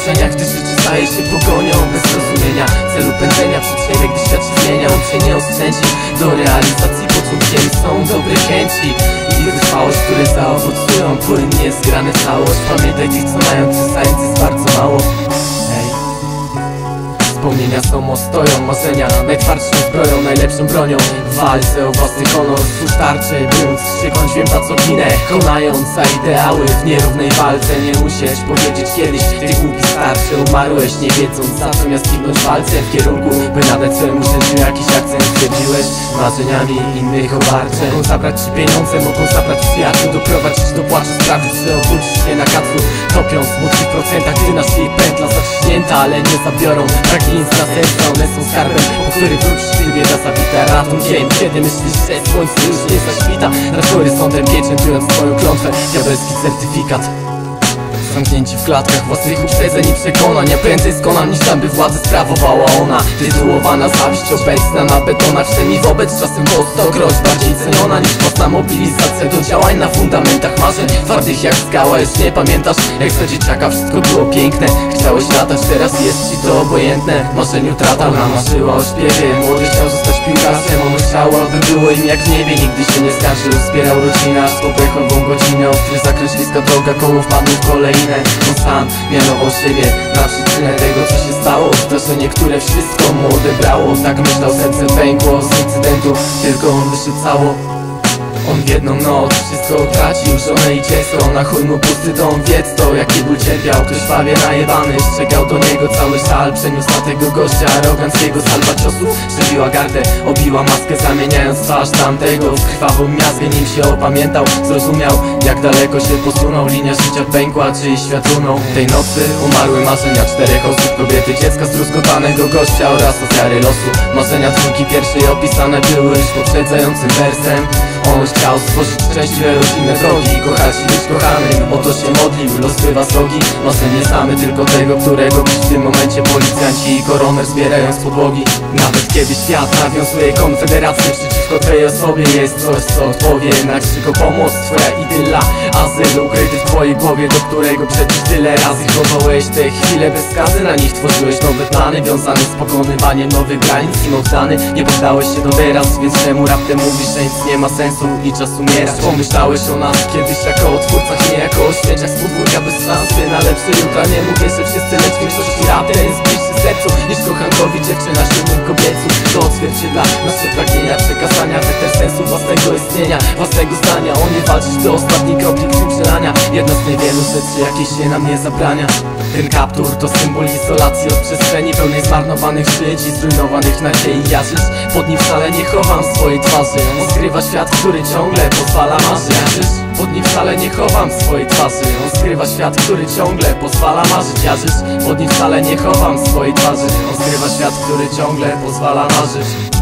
marzeniach, gdy życie staje się pogonią bez zrozumienia celu pędzenia przed siebie, gdy świat się zmienia. On się nie oszczędzi, do realizacji początkiem są dobre chęci i wytrwałość, które zaowocują płynnie zgrane w całość. Pamiętaj, tych co mają zając jest bardzo mało. Wspomnienia są ostoją, marzenia najtwardszą zbroją, najlepszą bronią w walce o własny honor. Stwórz tarczę, by móc się kończyć ta co ginę, konając za ideały w nierównej walce. Nie musisz powiedzieć kiedyś, ty głupi starczy. Umarłeś nie wiedząc, zamiast kiwnąć palcem w kierunku, by nadać swojemu życiu jakiś akcent. Twierdziłeś marzeniami innych obarcze. Mogą zabrać ci pieniądze, mogą zabrać przyjaciół, doprowadzić do płaczu, sprawić, że obudzisz się na kacu, topiąc młodki w procentach, gdy na szyi pętla zaciśnięta, ale nie zabiorą pragnienic na serca. One są skarbem, po który wrócisz, gdy bieda zabita ratunkiem. Kiedy myślisz, że słońce już nie zaświta nad horyzontem, pieczętując twoją klątwę, diabelski certyfikat. Zamknięci w klatkach własnych uprzedzeń i przekonań. Ja prędzej skonam niż tam by władzę sprawowała ona. Tytułowana zawiść obecna na betonach, wszemi wobec czasem postokroć bardziej ceniona niż własna mobilizacja do działań na fundamentach marzeń twardych jak skała. Już nie pamiętasz, jak za dzieciaka wszystko było piękne. Chciałeś latać, teraz jest ci to obojętne. Marzeń utrata, ona marzyła o śpiewie. Młody chciał zostać piłkarzem, on chciał, aby było im jak w niebie. Nigdy się nie skarżył, wspierał rodzinę aż po pechową godzinę, od której zakreśliska droga koło wpadł w kolej. On sam mianował siebie na przyczynę tego, co się stało. Zdarzenie, które wszystko mu odebrało. Tak myślał, serce pękło z incydentu, tylko on wyszedł cało. On w jedną noc wszystko utracił, żonę i dziecko. Na chuj mu pusty dom, wiedz to, jaki ból cierpiał. Ktoś pawie najebany, strzegał do niego cały szal. Przeniósł na tego gościa aroganckiego salwa ciosów. Przebiła gardę, obiła maskę, zamieniając twarz tamtego w krwawą miazgę. Nim się opamiętał, zrozumiał, jak daleko się posunął. Linia życia pękła, czyj świat runął. Tej nocy umarły marzenia 4 osób, kobiety, dziecka, zdruzgotanego gościa oraz ofiary losu. Marzenia dwójki pierwszej opisane były już poprzedzającym wersem. On chciał stworzyć szczęśliwe rodzinne drogi, kochać i być kochanym, o to się modlił, los bywa srogi. Marzenie same tylko tego, którego w tym momencie policjanci i koroner zbierają z podłogi. Nawet kiedy świat nawiązuje konfederację przeciwko tej osobie, jest coś, co odpowie na krzyk o pomoc. Twoja idylla, azyl ukryty w twojej głowie, do którego przecież tyle razy chowałeś te chwile bez skazy. Na nich tworzyłeś nowe plany wiązane z pokonywaniem nowych granic. Im oddany, nie poddałeś się do teraz, więc czemu raptem mówisz, że nic nie ma sensu i czas umierać? Pomyślałeś o nas kiedyś jako o twórcach, nie jako o świeciach z podwórka bez szansy na lepsze jutra. Nie mówię, że wszyscy, lecz w większości rap ten jest bliższy sercu niż kochankowi dziewczyna siódmym kobiecu. To odzwierciedla nasze pragnienia przekazania weter sensu własnego istnienia, własnego zdania. O nie walczyć do ostatniej kropli krwi przelania. Jedna z niewielu rzeczy, jakiej się nam nie zabrania. Ten kaptur to symbol izolacji od przestrzeni pełnej zmarnowanych żyć i zrujnowanych nadziei. Ja żyć pod nim wcale nie chowam swojej twarzy. On skrywa świat, który ciągle pozwala marzyć. Ja żyć pod nim wcale nie chowam swojej twarzy. On skrywa świat, który ciągle pozwala marzyć. Ja żyć pod nim wcale nie chowam swojej twarzy. On skrywa świat, który ciągle pozwala marzyć.